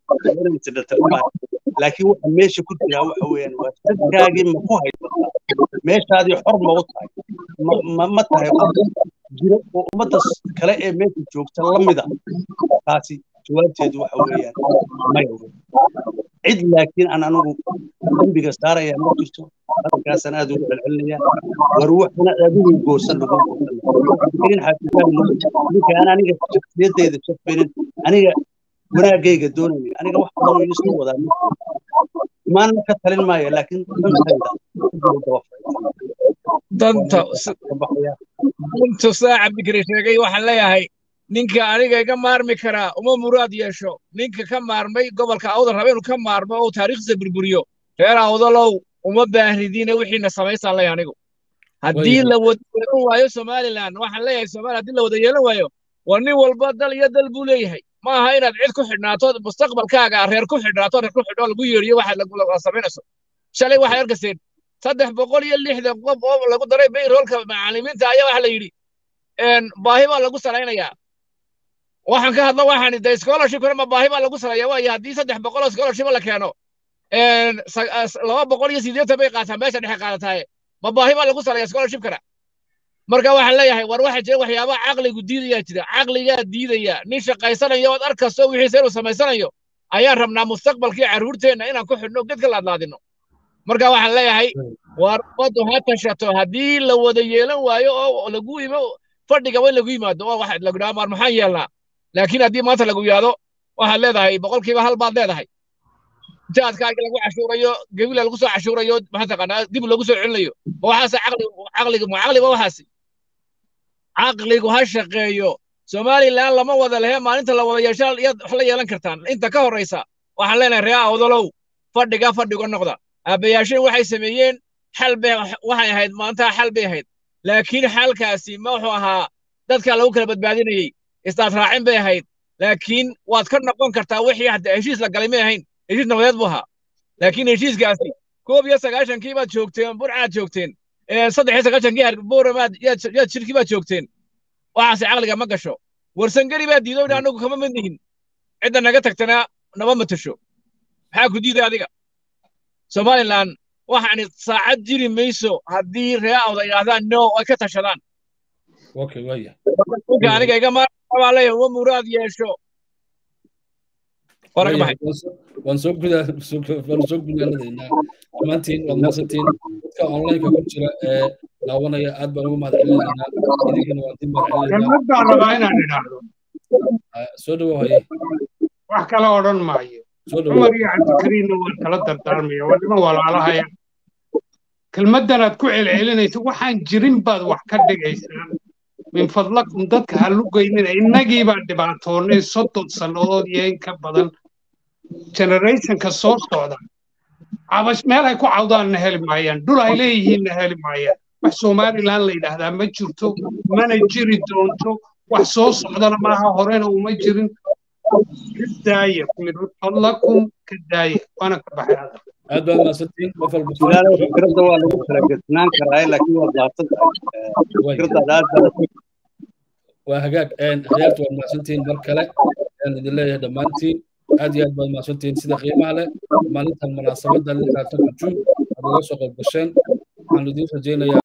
S3: laakiin waxa meesha ku jira waxa weeyaan waa dadkaagii ma ku haysataa meeshaadii xor ma u tahay ma ma tahay jiro oo ummadda kale ee meesha joogta la mida taasi jawaabteedu waxa weeyaan maya cid laakiin aan anigu dambiga saaraya ma jirto halkaasaan aad ugu celcelinaya war waxna adigu goosan lagu in xaafidaan ninka aan aniga shakhsiyadeeda shaqeyn aniga wanaagayga doonaya aniga wax badan oo isku wadaa maan ka talin maayo laakiin
S2: danta danta saaca bikri sheegay waxaan leeyahay ninka aniga iga maarmi karaa uma muraad yeesho ninka ka maarmay gobolka awdal raba inuu ka maarmo oo taariikhdiisa burburiyo reer awdalow uma baahridiina wixiina samaysaan leeyahay anigu haddii la wada yeelan waayo somaliland waxaan leeyahay somaliland haddii la wada yeelan waayo waa nin walba dal iyo dal buu leeyahay ma aha inaad cid ku xidhnaato mustaqbalkaaga reer ku xidhnaato reer ku xidho lagu yeeriyo waxa lagu samaynayso shalay waxay arkaseen saddex boqol iyo lixdan qof oo lagu daray bayroolka macallimiinta ayaa waxa la yidhi baahi baa lagu salaynayaa waxaan ka hadlo waxaan de scholarship ma baahi baa lagu salaya waayo haddii saddex boqol oo scholarship la keeno laba boqol iyo siddeetan bay qaataa meesha dhexe qaadataay ma baahi baa lagu salaya scholarship kana marka waxaan leeyahay war waxa jira waxyaabaha caqligu diidaya jira caqligaa diidaya nin shaqaysanayo ood arkastoo wixiisa inuu samaysanayo ayaan rabnaa mustaqbalkii carruurteenna inaan ku xidhno gedka la adlaadino marka waxaan leeyahay war ummaddu ha tashato haddii la wada yeelan waayo oo lagu imo fadhiga way lagu yimaado oo waxa lagu dhamaa maxaan yeelnaa laakiin haddii maanta lagu yaado waxaad leedahay boqolkiiba hal baad leedahay jaadkaaga lagu cashuurayo gabila lagu soo cashuurayo maxaa taqaanaa dib lagu soo celinayo waxaas caqli caqliga ma caqliga waxaas caqligu ha shaqeeyo somaliland lama wada lehe maalinta la wada yeesho wax la yeelan kartaan inta ka horeysa waxaan leenahay reer awdalow fadhiga fadhiga noqda aabayaasheen waxay sameeyeen xal bay waxay ahayd maanta xal bay ahayd laakiin xalkaasi ma wuxuu ahaa dadka lagu kala badbaadinayay istaad raacin bay ahayd laakiin waad ka noqon kartaa wixii hadda heshiis la galay may ahayn heshiis nabadeed buu ahaa laakiin heshiiskaasi koob iyo sagaashankii baad joogteen burcaad joogteen saddex iyo sagaashankii harbooramaad yaad shirkii baad joogteen waxaase caqliga ma gasho warsangari baa diido in anagu kama mid nihin cidda naga tagtana naba matasho maxaa ku diiday adiga somaliland waxaani saacad jiri mayso haddii ree awda yidhaahdaan no ay ka tashadaan
S1: okay waya
S2: ninka aniga iga maarabaa leeyahay uma muraad yeesho waraga baxay
S1: waan soo gudaa waan soo gudaanadaynaa dhammaantiin waad maasantiin dadka online-ka ku jira ee daawanaya aad baan ugu mahadcelinaynaa idinkana waan dib mahadcelinaynaa
S4: kelmad baan rabaa inaan idhaahdo
S1: soo dhawow haye
S4: wax kala odhan maayo
S1: soo dhawow
S4: cumar iyo cabdikariinna waan kala dardaarmaya waa nima walaalahaya kelmaddan aad ku celcelinayso waxaan jirin baad wax ka dhigaysaan min fadlakum dadka ha lugaynina innagii baan dhibaatoonnay soddon sannadood iyo in ka badan generationka soo socda cabash meel ay ku cawdaanna heli maayaan dhul ay leeyihiinna heli maayaan wax somaliland la yidhaahdaa ma jirto mana jiri doonto wax soo socdana maaha horena uma jirin ka daaya min fadlakum ka daaya waana ka baxay hadal
S1: aad baad maasantiin qofal
S3: ilaalo fikradda waa lagu kala gesnaan karaa laakiin waa baatan fikradda aad
S1: waa hagaag khiyaarta waad maasantiin mar kale ayaan idin leeyahay dhammaantiin aad iyo aad baad maasantiin sida qiimaha leh maalintan munaasabadda lixda juun aad uga soo qayb gasheen waxaan idin rajaynayaa